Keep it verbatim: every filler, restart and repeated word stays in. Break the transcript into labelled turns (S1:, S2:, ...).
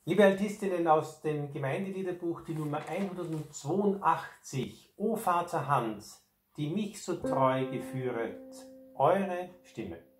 S1: Liebe Altistinnen aus dem Gemeindeliederbuch, die Nummer hundertzweiundachtzig, O Vater Hans, die mich so treu geführet, eure Stimme.